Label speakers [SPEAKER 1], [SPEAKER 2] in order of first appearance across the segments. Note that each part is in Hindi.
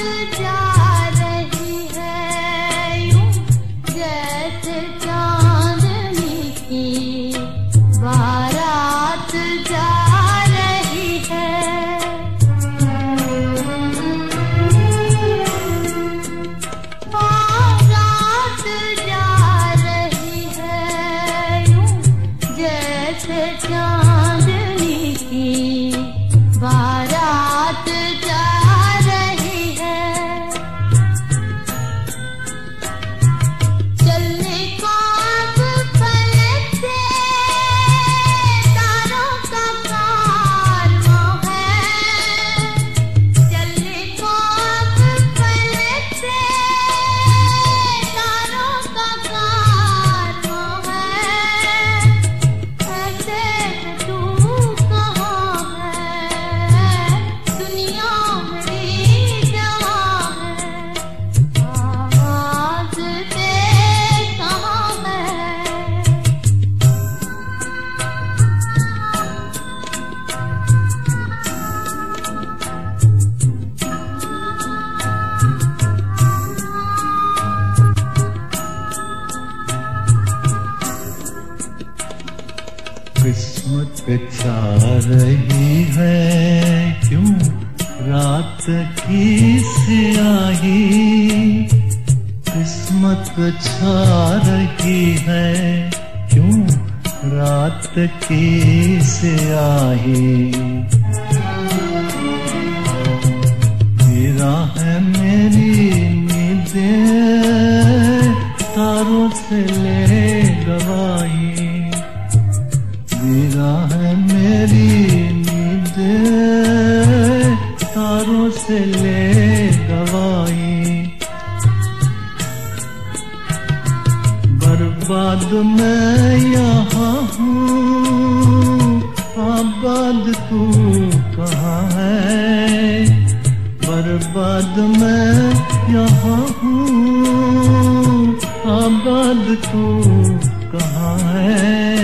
[SPEAKER 1] जा रही है यूं जैसे चांदनी की बारात जा रही है। बारात जा रही है यूं जैसे चांदनी की बारात जा रही है। चलने को अब फलक से तारों का कारवां है। चलने को अब फलक से तारों का कारवां है। ऐसे में तू कहाँ है, दुनिया मेरी जहाँ है, आवाज़ दे कहाँ है।
[SPEAKER 2] किस्मत छा रही है क्यों रात की स्याही। किस्मत छा रही है क्यों रात की स्याही। गिरा है मेरी नींदें तारों से ले गवाही। गिरा है मेरी नींदें तारों से ले गवाही। बर्बाद मैं यहाँ हूँ, आबाद तू कहाँ है। बर्बाद मैं यहाँ हूँ, आबाद तू कहाँ है।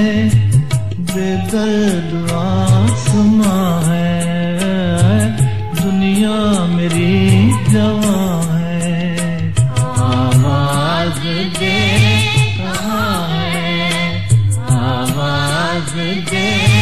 [SPEAKER 2] बेदर्द आसमां है, दुनिया मेरी जवां है। आवाज़ दे कहाँ है, आवाज़ दे।